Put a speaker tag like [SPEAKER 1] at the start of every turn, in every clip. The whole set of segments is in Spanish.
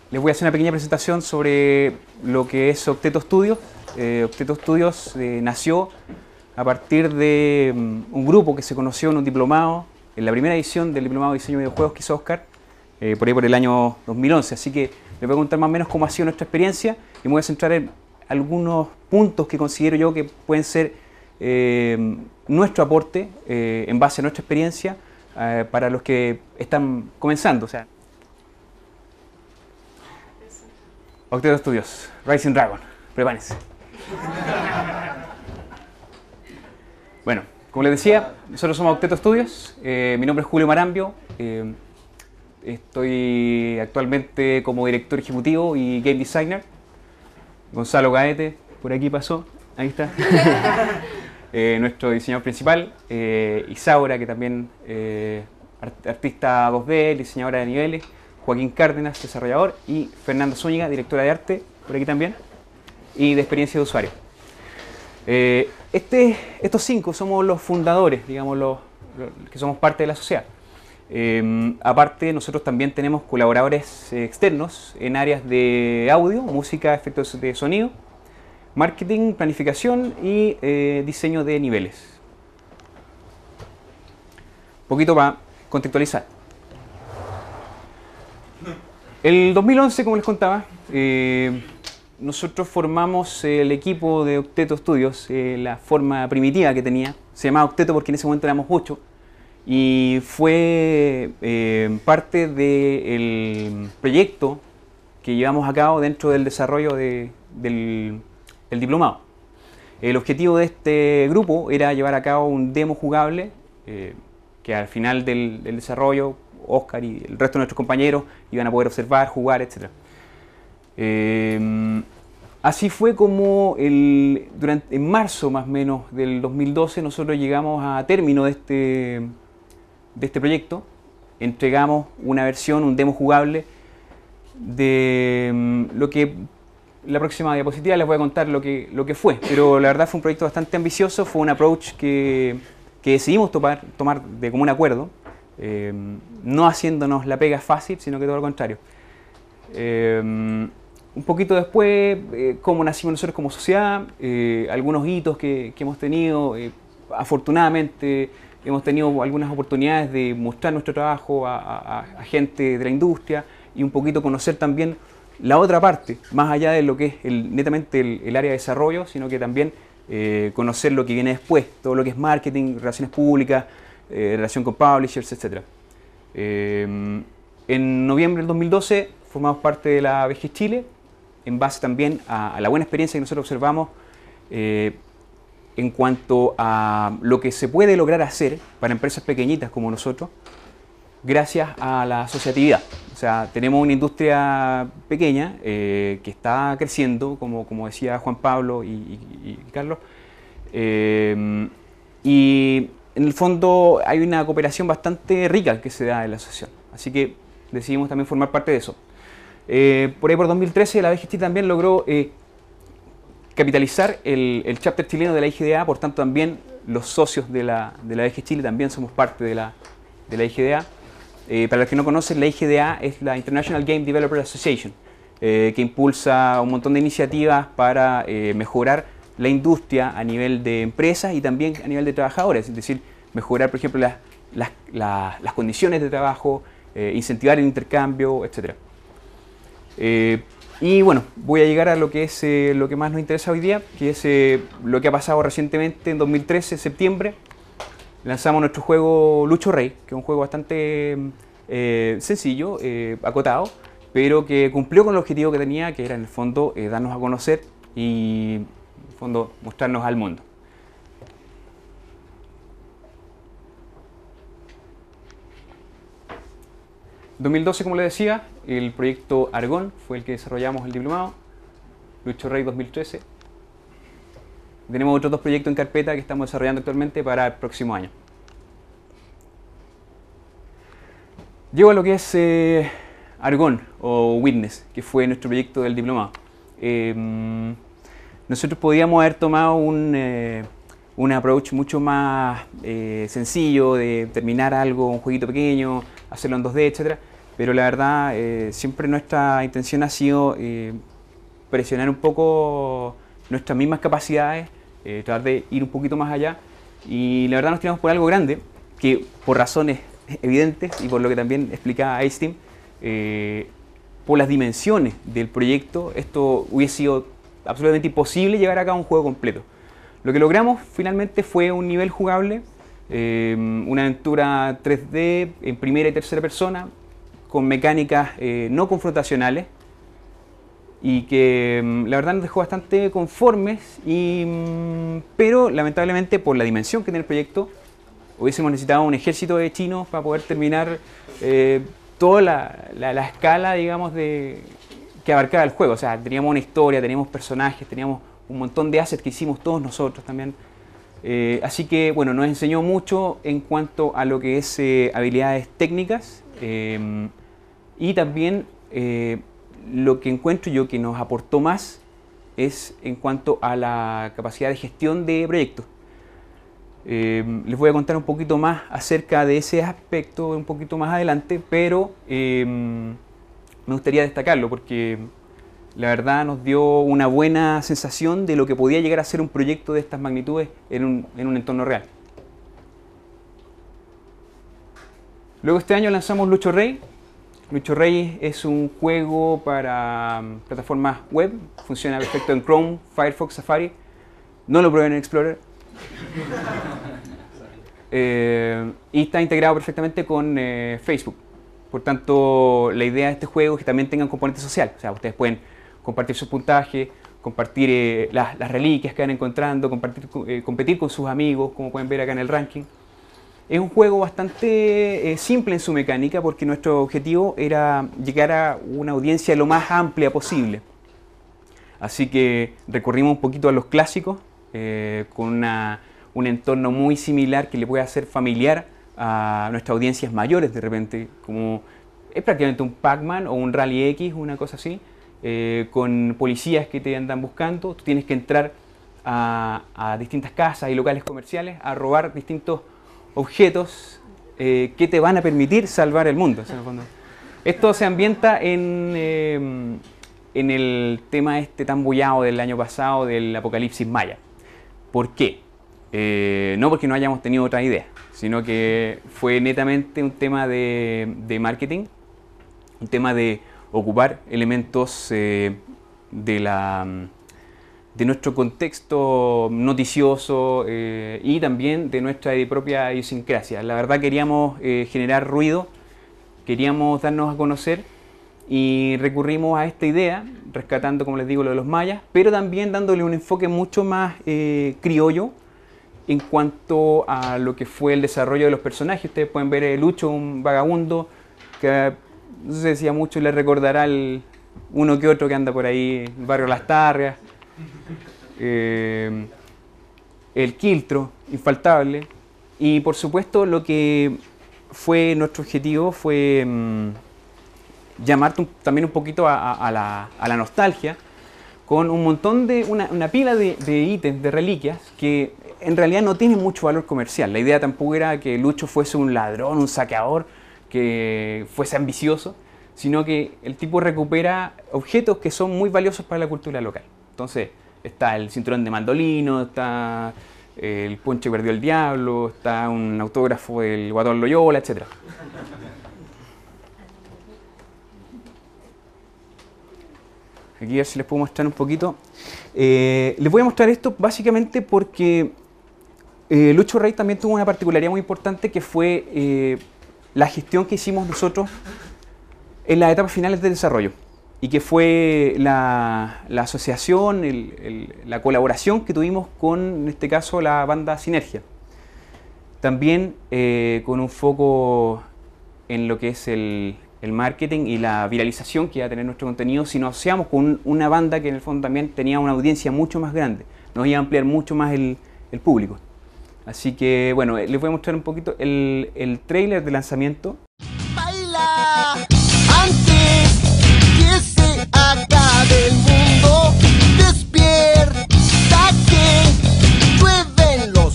[SPEAKER 1] Les voy a hacer una pequeña presentación sobre lo que es Octeto Studios. Octeto Studios nació a partir de un grupo que se conoció en un diplomado, en la primera edición del diplomado de diseño de videojuegos que hizo Oscar, por ahí por el año 2011. Así que les voy a contar más o menos cómo ha sido nuestra experiencia y me voy a centrar en algunos puntos que considero yo que pueden ser nuestro aporte en base a nuestra experiencia para los que están comenzando. O sea, Octeto Studios, Rising Dragon, prepárense. Bueno, como les decía, nosotros somos Octeto Studios, mi nombre es Julio Marambio, estoy actualmente como director ejecutivo y game designer. Gonzalo Gaete, por aquí pasó, ahí está. Nuestro diseñador principal, Isaura, que también artista 2D, diseñadora de niveles, Joaquín Cárdenas, desarrollador, y Fernanda Zúñiga, directora de arte, por aquí también, y de experiencia de usuario. Estos 5 somos los fundadores, digamos, los que somos parte de la sociedad. Aparte, nosotros también tenemos colaboradores externos en áreas de audio, música, efectos de sonido, marketing, planificación y diseño de niveles. Un poquito para contextualizar. El 2011, como les contaba, nosotros formamos el equipo de Octeto Studios, la forma primitiva que tenía. Se llamaba Octeto porque en ese momento éramos 8 y fue parte del proyecto que llevamos a cabo dentro del desarrollo del diplomado. El objetivo de este grupo era llevar a cabo un demo jugable que al final del desarrollo Oscar y el resto de nuestros compañeros iban a poder observar, jugar, etc. Así fue como en marzo más o menos del 2012 nosotros llegamos a término de este proyecto. Entregamos una versión, un demo jugable de lo que la próxima diapositiva les voy a contar lo que fue, pero la verdad fue un proyecto bastante ambicioso, fue un approach que decidimos tomar de común acuerdo, no haciéndonos la pega fácil, sino que todo lo contrario. Un poquito después, cómo nacimos nosotros como sociedad, algunos hitos que hemos tenido, afortunadamente hemos tenido algunas oportunidades de mostrar nuestro trabajo a gente de la industria y un poquito conocer también la otra parte, más allá de lo que es netamente el área de desarrollo, sino que también conocer lo que viene después, todo lo que es marketing, relaciones públicas, relación con publishers, etc. En noviembre del 2012 formamos parte de la VG Chile, en base también a la buena experiencia que nosotros observamos en cuanto a lo que se puede lograr hacer para empresas pequeñitas como nosotros, gracias a la asociatividad. O sea, tenemos una industria pequeña que está creciendo, como decía Juan Pablo y Carlos, y en el fondo hay una cooperación bastante rica que se da en la asociación. Así que decidimos también formar parte de eso. Por ahí por 2013 la VG también logró capitalizar el chapter chileno de la IGDA, por tanto también los socios de la VG Chile también somos parte de la IGDA. Para los que no conocen, la IGDA es la International Game Developer Association, que impulsa un montón de iniciativas para mejorar la industria a nivel de empresas y también a nivel de trabajadores, es decir, mejorar, por ejemplo, las condiciones de trabajo, incentivar el intercambio, etc. Y bueno, voy a llegar a lo que es lo que más nos interesa hoy día, que es lo que ha pasado recientemente en 2013, septiembre. Lanzamos nuestro juego Lucho Rey, que es un juego bastante sencillo, acotado, pero que cumplió con el objetivo que tenía, que era en el fondo darnos a conocer y en el fondo mostrarnos al mundo. En 2012, como les decía, el proyecto Argón fue el que desarrollamos el diplomado, Lucho Rey 2013. Tenemos otros 2 proyectos en carpeta que estamos desarrollando actualmente para el próximo año. Llego a lo que es Argón o Witness, que fue nuestro proyecto del diplomado. Nosotros podíamos haber tomado un approach mucho más sencillo de terminar algo, un jueguito pequeño, hacerlo en 2D, etc. pero la verdad siempre nuestra intención ha sido presionar un poco nuestras mismas capacidades, tratar de ir un poquito más allá, y la verdad nos tiramos por algo grande, que por razones evidentes y por lo que también explicaba iSteam, por las dimensiones del proyecto, esto hubiese sido absolutamente imposible llevar a cabo un juego completo. Lo que logramos finalmente fue un nivel jugable, una aventura 3D en primera y tercera persona, con mecánicas no confrontacionales, y que la verdad nos dejó bastante conformes, pero lamentablemente por la dimensión que tiene el proyecto, hubiésemos necesitado un ejército de chinos para poder terminar toda la escala, digamos, que abarcaba el juego. O sea, teníamos una historia, teníamos personajes, teníamos un montón de assets que hicimos todos nosotros también. Así que, bueno, nos enseñó mucho en cuanto a lo que es habilidades técnicas, y también lo que encuentro yo que nos aportó más es en cuanto a la capacidad de gestión de proyectos. Les voy a contar un poquito más acerca de ese aspecto un poquito más adelante, pero me gustaría destacarlo porque la verdad nos dio una buena sensación de lo que podía llegar a ser un proyecto de estas magnitudes en un entorno real. Luego este año lanzamos Lucho Rey. Lucho Rey es un juego para plataformas web, funciona perfecto en Chrome, Firefox, Safari. No lo prueben en Explorer. Y está integrado perfectamente con Facebook. Por tanto, la idea de este juego es que también tenga un componente social. O sea, ustedes pueden compartir sus puntajes, compartir las reliquias que van encontrando, competir con sus amigos, como pueden ver acá en el ranking. Es un juego bastante simple en su mecánica porque nuestro objetivo era llegar a una audiencia lo más amplia posible. Así que recurrimos un poquito a los clásicos, con un entorno muy similar que le puede hacer familiar a nuestras audiencias mayores de repente, como es prácticamente un Pac-Man o un Rally X, una cosa así, con policías que te andan buscando. Tú tienes que entrar a distintas casas y locales comerciales a robar distintos objetos que te van a permitir salvar el mundo. O sea, en el fondo. Esto se ambienta en el tema este tan bullado del año pasado del apocalipsis maya. ¿Por qué? No porque no hayamos tenido otra idea, sino que fue netamente un tema de marketing, un tema de ocupar elementos de nuestro contexto noticioso y también de nuestra propia idiosincrasia. La verdad queríamos generar ruido, queríamos darnos a conocer y recurrimos a esta idea, rescatando, como les digo, lo de los mayas, pero también dándole un enfoque mucho más criollo en cuanto a lo que fue el desarrollo de los personajes. Ustedes pueden ver a Lucho, un vagabundo que no se decía mucho y le recordará uno que otro que anda por ahí, el barrio Las Tarrias. El Quiltro, infaltable, y por supuesto lo que fue nuestro objetivo fue llamar también un poquito a la nostalgia con un montón de una pila de ítems, de reliquias que en realidad no tienen mucho valor comercial. La idea tampoco era que Lucho fuese un ladrón, un saqueador, que fuese ambicioso, sino que el tipo recupera objetos que son muy valiosos para la cultura local. Entonces, está el cinturón de Mandolino, está el ponche que perdió el diablo, está un autógrafo del Guatón Loyola, etc. Aquí a ver si les puedo mostrar un poquito. Les voy a mostrar esto básicamente porque Lucho Rey también tuvo una particularidad muy importante, que fue la gestión que hicimos nosotros en las etapas finales del desarrollo, y que fue la asociación, la colaboración que tuvimos con, en este caso, la banda Sinergia. También con un foco en lo que es el marketing y la viralización que va a tener nuestro contenido si nos asociamos con una banda que en el fondo también tenía una audiencia mucho más grande, nos iba a ampliar mucho más el público. Así que, bueno, les voy a mostrar un poquito el tráiler de lanzamiento.
[SPEAKER 2] Baila antes que se acabe el mundo, despierta que llueven los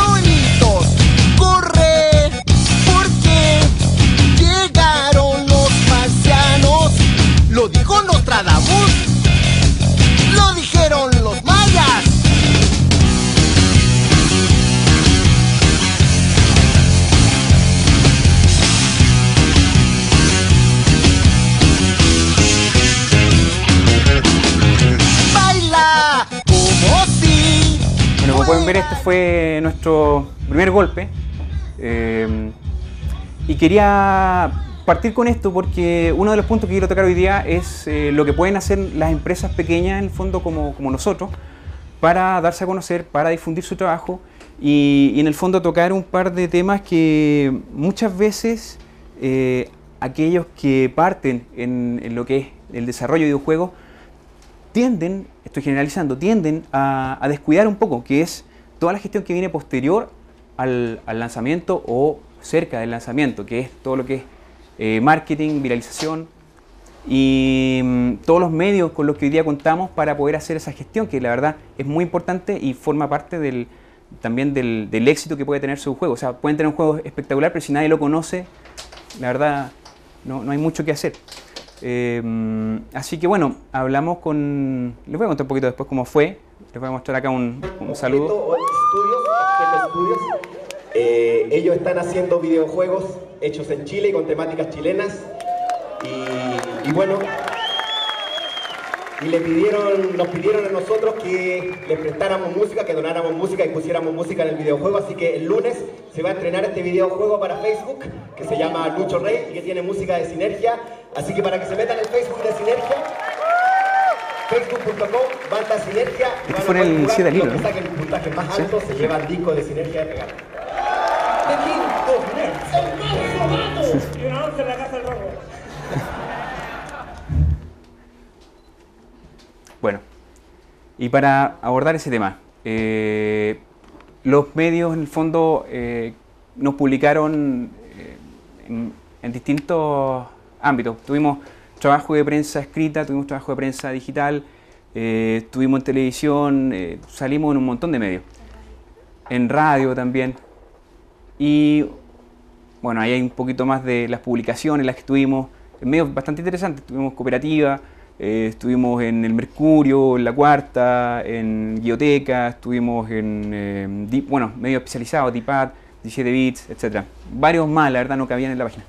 [SPEAKER 2] meteoritos, corre porque llegaron los
[SPEAKER 1] pueden ver, este fue nuestro primer golpe. Y quería partir con esto porque uno de los puntos que quiero tocar hoy día es lo que pueden hacer las empresas pequeñas, en el fondo como nosotros, para darse a conocer, para difundir su trabajo y en el fondo tocar un par de temas que muchas veces aquellos que parten en lo que es el desarrollo de videojuegos tienden, estoy generalizando, tienden a descuidar un poco, que es toda la gestión que viene posterior al lanzamiento o cerca del lanzamiento, que es todo lo que es marketing, viralización y todos los medios con los que hoy día contamos para poder hacer esa gestión, que la verdad es muy importante y forma parte también del éxito que puede tener su juego. O sea, pueden tener un juego espectacular, pero si nadie lo conoce, la verdad no hay mucho que hacer. Así que bueno, hablamos con... Les voy a contar un poquito después cómo fue. Les voy a mostrar acá un saludo.
[SPEAKER 3] Ellos están haciendo videojuegos hechos en Chile y con temáticas chilenas. Y bueno, y nos pidieron a nosotros que les prestáramos música, que donáramos música y pusiéramos música en el videojuego. Así que el lunes se va a estrenar este videojuego para Facebook, que se llama Lucho Rey y que tiene música de Sinergia. Así que para que se metan en el Facebook de Sinergia, facebook.com, banda Sinergia, y van a poder jugar. Los que saquen el puntaje más alto se llevan el disco de Sinergia de regalo. The King of Nerds. El más y una once en la casa del robo.
[SPEAKER 1] Bueno, y para abordar ese tema, los medios en el fondo nos publicaron en distintos ámbitos. Tuvimos trabajo de prensa escrita, tuvimos trabajo de prensa digital, estuvimos en televisión, salimos en un montón de medios, en radio también. Y bueno, ahí hay un poquito más de las publicaciones, las que estuvimos en medios bastante interesantes. Tuvimos Cooperativa, estuvimos en El Mercurio, en La Cuarta, en Guioteca, estuvimos en medios especializados, DIPAD, 17 Bits, etc. Varios más, la verdad no cabían en la página.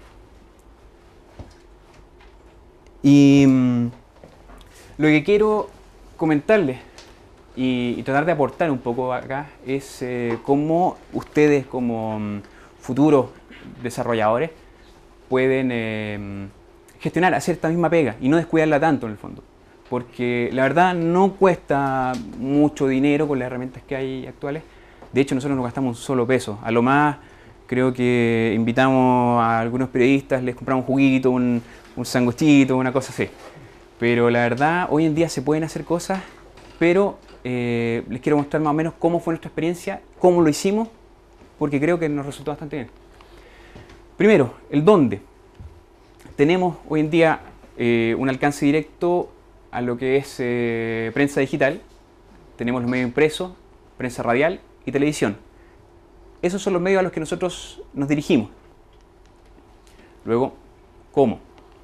[SPEAKER 1] Y lo que quiero comentarles y tratar de aportar un poco acá es cómo ustedes como futuros desarrolladores pueden gestionar, hacer esta misma pega y no descuidarla tanto en el fondo. Porque la verdad no cuesta mucho dinero con las herramientas que hay actuales. De hecho, nosotros no gastamos un solo peso. A lo más, creo que invitamos a algunos periodistas, les compramos un juguito, un sanguchito, una cosa así. Pero la verdad, hoy en día se pueden hacer cosas, pero les quiero mostrar más o menos cómo fue nuestra experiencia, cómo lo hicimos, porque creo que nos resultó bastante bien. Primero, el dónde. Tenemos hoy en día un alcance directo a lo que es prensa digital. Tenemos los medios impresos, prensa radial y televisión. Esos son los medios a los que nosotros nos dirigimos. Luego, ¿cómo?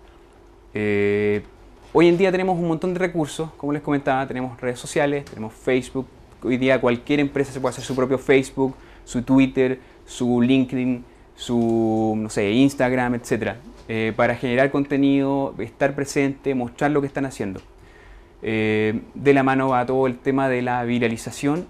[SPEAKER 1] Hoy en día tenemos un montón de recursos, como les comentaba, tenemos redes sociales, tenemos Facebook. Hoy día cualquier empresa se puede hacer su propio Facebook, su Twitter, su LinkedIn, su, no sé, Instagram, etc. Para generar contenido, estar presente, mostrar lo que están haciendo. De la mano va todo el tema de la viralización,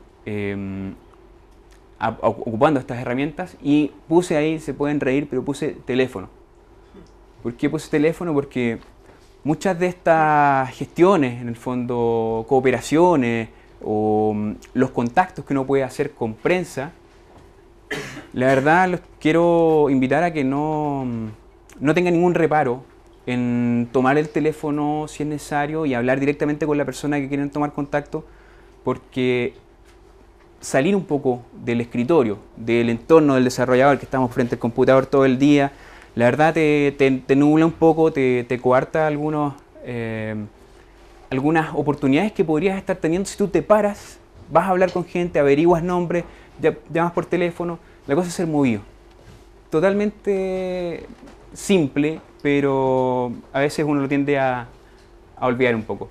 [SPEAKER 1] ocupando estas herramientas, y puse ahí, se pueden reír, pero puse teléfono. ¿Por qué puse teléfono? Porque muchas de estas gestiones, en el fondo cooperaciones o los contactos que uno puede hacer con prensa, la verdad los quiero invitar a que no tengan ningún reparo en tomar el teléfono si es necesario y hablar directamente con la persona que quieren tomar contacto, porque salir un poco del escritorio, del entorno del desarrollador, que estamos frente al computador todo el día, la verdad te nubla un poco, te coarta algunas oportunidades que podrías estar teniendo si tú te paras, vas a hablar con gente, averiguas nombres, llamas por teléfono. La cosa es ser movido. Totalmente simple, pero a veces uno lo tiende a olvidar un poco.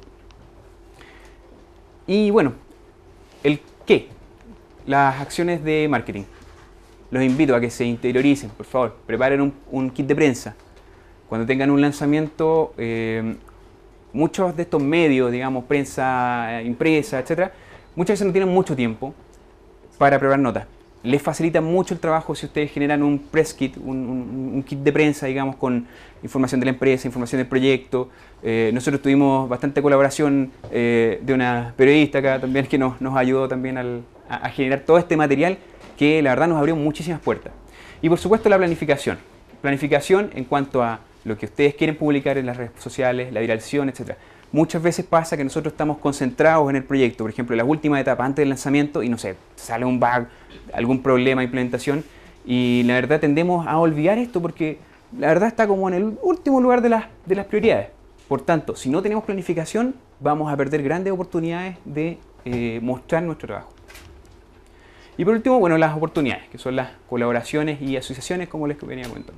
[SPEAKER 1] Y bueno, el qué, las acciones de marketing. Los invito a que se interioricen, por favor, preparen un kit de prensa. Cuando tengan un lanzamiento, muchos de estos medios, digamos, prensa impresa, etc., muchas veces no tienen mucho tiempo para preparar notas. Les facilita mucho el trabajo si ustedes generan un press kit, un kit de prensa, digamos, con información de la empresa, información del proyecto. Nosotros tuvimos bastante colaboración de una periodista acá también que nos ayudó también a generar todo este material que la verdad nos abrió muchísimas puertas. Y por supuesto la planificación. Planificación en cuanto a lo que ustedes quieren publicar en las redes sociales, la viralización, etc. Muchas veces pasa que nosotros estamos concentrados en el proyecto, por ejemplo, en las últimas etapas antes del lanzamiento y no sé, sale un bug, algún problema de implementación y la verdad tendemos a olvidar esto porque la verdad está como en el último lugar de las prioridades. Por tanto, si no tenemos planificación, vamos a perder grandes oportunidades de mostrar nuestro trabajo. Y por último, bueno, las oportunidades, que son las colaboraciones y asociaciones, como les venía comentando.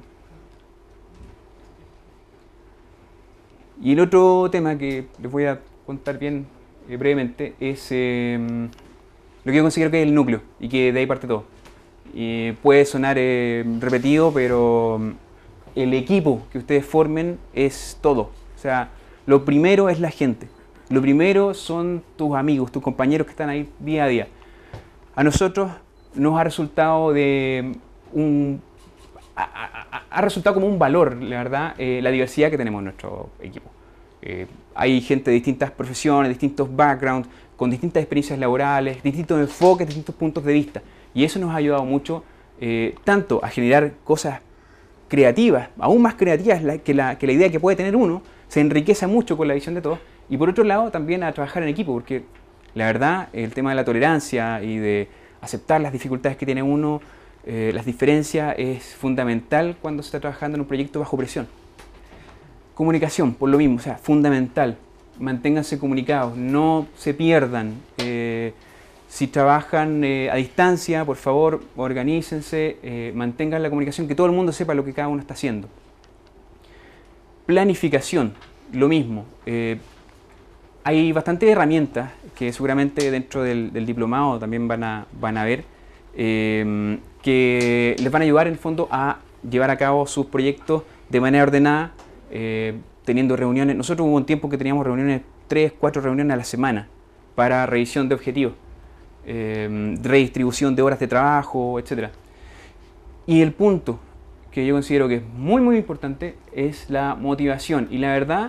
[SPEAKER 1] Y el otro tema que les voy a contar bien brevemente es lo que yo considero que es el núcleo y que de ahí parte todo. Y puede sonar repetido, pero el equipo que ustedes formen es todo. O sea, lo primero es la gente. Lo primero son tus amigos, tus compañeros que están ahí día a día. A nosotros nos ha resultado ha resultado como un valor, la verdad, la diversidad que tenemos en nuestro equipo. Hay gente de distintas profesiones, distintos backgrounds, con distintas experiencias laborales, distintos enfoques, distintos puntos de vista. Y eso nos ha ayudado mucho, tanto a generar cosas creativas, aún más creativas que la idea que puede tener uno, se enriquece mucho con la visión de todos. Y por otro lado, también a trabajar en equipo, porque la verdad, el tema de la tolerancia y de aceptar las dificultades que tiene uno, las diferencias, es fundamental cuando se está trabajando en un proyecto bajo presión. Comunicación, por lo mismo, o sea, fundamental. Manténganse comunicados, no se pierdan. Si trabajan a distancia, por favor, organícense, mantengan la comunicación, que todo el mundo sepa lo que cada uno está haciendo. Planificación, lo mismo. Hay bastantes herramientas que seguramente dentro del diplomado también van a ver, que les van a ayudar en el fondo a llevar a cabo sus proyectos de manera ordenada, teniendo reuniones. Nosotros hubo un tiempo que teníamos reuniones, 3, 4 reuniones a la semana para revisión de objetivos, redistribución de horas de trabajo, etc. Y el punto que yo considero que es muy muy importante es la motivación. Y la verdad,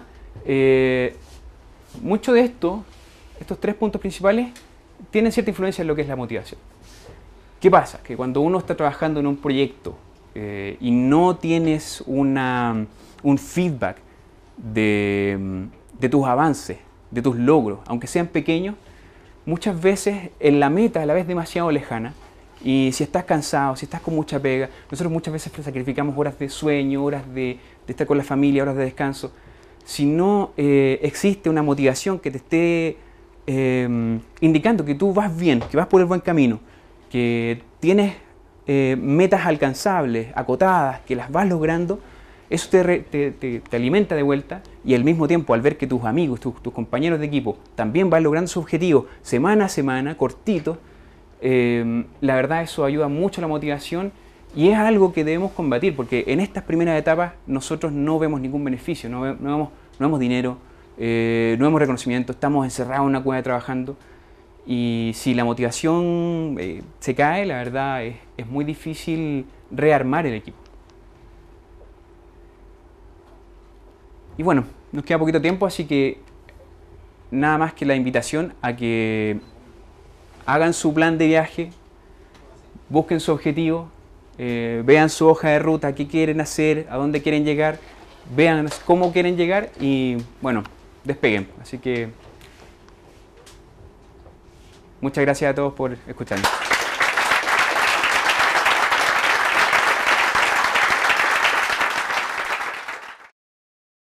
[SPEAKER 1] mucho de estos 3 puntos principales tienen cierta influencia en lo que es la motivación. ¿Qué pasa? Que cuando uno está trabajando en un proyecto y no tienes un feedback de tus avances, de tus logros, aunque sean pequeños, muchas veces en la meta a la vez demasiado lejana, y si estás cansado, si estás con mucha pega, nosotros muchas veces sacrificamos horas de sueño, horas de estar con la familia, horas de descanso. Si no existe una motivación que te esté indicando que tú vas bien, que vas por el buen camino, que tienes metas alcanzables, acotadas, que las vas logrando, eso te alimenta de vuelta, y al mismo tiempo al ver que tus amigos, tus compañeros de equipo también van logrando sus objetivos semana a semana, cortitos, la verdad eso ayuda mucho a la motivación y es algo que debemos combatir, porque en estas primeras etapas nosotros no vemos ningún beneficio, no vemos dinero, no vemos reconocimiento, estamos encerrados en una cueva trabajando, y si la motivación se cae, la verdad es muy difícil rearmar el equipo. Y bueno, nos queda poquito tiempo, así que nada más que la invitación a que hagan su plan de viaje, busquen su objetivo, vean su hoja de ruta, qué quieren hacer, a dónde quieren llegar, vean cómo quieren llegar y bueno, despeguen. Así que muchas gracias a todos por escucharnos.